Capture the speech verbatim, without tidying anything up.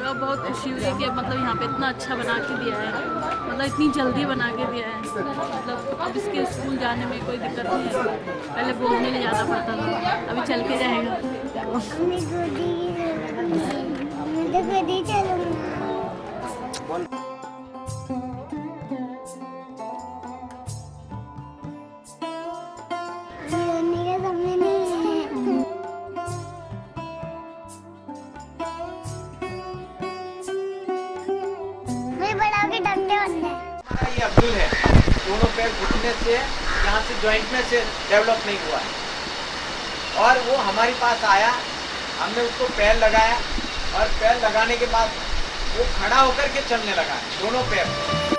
लगा, बहुत खुशी हुई कि मतलब यहाँ पे इतना अच्छा बना के दिया है, मतलब इतनी जल्दी बना के दिया है। मतलब अब इसके स्कूल जाने में कोई दिक्कत नहीं है, पहले घूमने ले जाना पड़ता था, अभी चल के जाएगा। हमारा ये अब्दुल है, दोनों पैर घुटने से यहाँ से जॉइंट में से डेवलप नहीं हुआ है और वो हमारे पास आया, हमने उसको पैर लगाया और पैर लगाने के बाद वो खड़ा होकर के चलने लगा दोनों पैर।